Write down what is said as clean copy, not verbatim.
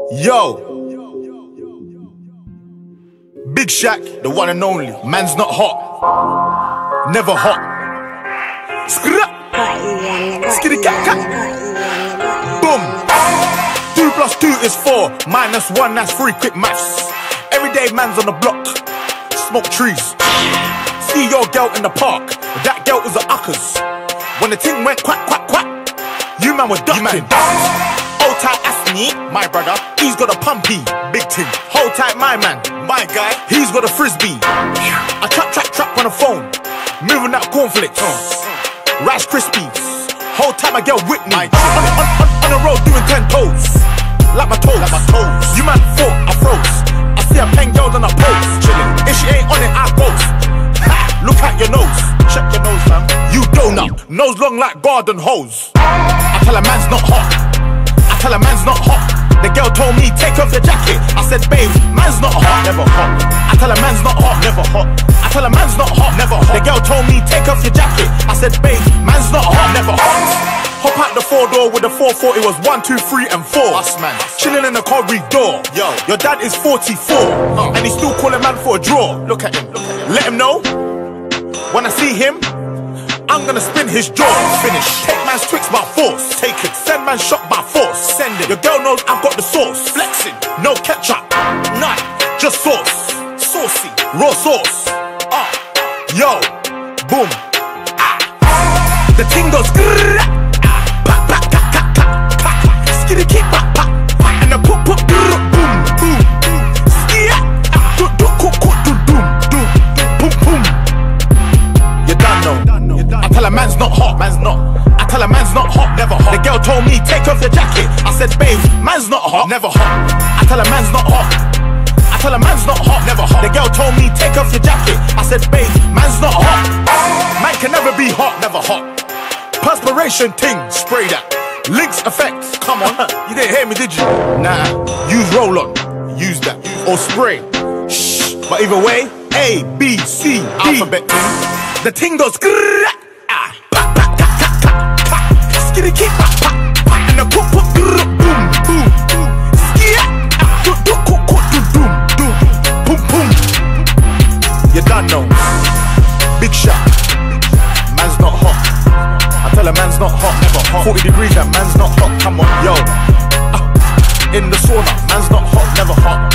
Yo, Big Shaq, the one and only. Man's not hot, never hot. Skitty cat cat. Boom. 2 + 2 is 4. -1, that's 3. Quick maths. Everyday man's on the block. Smoke trees. See your girl in the park. That girl was a uckers. When the thing went quack quack quack, you man were ducking. Hold tight Asni, my brother, he's got a pumpy, big thing. Hold tight my man, my guy, he's got a frisbee. I trap on the phone, moving that cornflakes, Rice Krispies. Hold tight my girl Whitney, on the road doing 10 toes, like my toes. You man thought I froze. I see a pen girl on a pose, chilling. If she ain't on it, I ghost. Look at your nose, check your nose, fam. You donut, nose long like garden hose. I tell a man's not hot. I tell a man's not hot. The girl told me take off your jacket. I said babe, man's not hot, never hot. I tell a man's not hot, never hot. I tell a man's not hot, never hot. The girl told me take off your jacket. I said babe, man's not hot, never hot. Hop out the 4-door with the 440, it was 1, 2, 3, and 4. Us man, chilling in the corridor. Yo, your dad is 44, and he's still calling man for a draw. Look at him, let him know. When I see him, I'm gonna spin his jaw. Finish. Take man's Twix by force. Take it. Send man shot by force. Send it. Your girl knows I've got the sauce. Flexing. No ketchup. None. Just sauce. Saucy. Raw sauce. Yo. Boom. The ting goes. Skitty keep pop pop. And the poop poop. Boom boom. Skia. You done know. I tell a man's not hot, man's not. I tell a man's not hot, never hot. The girl told me take off your jacket. I said babe, man's not hot, never hot. I tell a man's not hot. I tell a man's not hot, never hot. The girl told me take off your jacket. I said babe, man's not hot. Man can never be hot, never hot. Perspiration ting, spray that. Lynx effects, come on. You didn't hear me, did you? Nah, use roll-on, use that. Or spray. Shh. But either way, A, B, C, D. Alphabet ting. The ting goes skitty keep pop pop, and the poop poop boom boom skia boom boom. You done know. Big Shaq. Man's not hot. I tell a man's not hot, never hot. 40 degrees, that man's not hot. Come on, yo. In the sauna, man's not hot, never hot.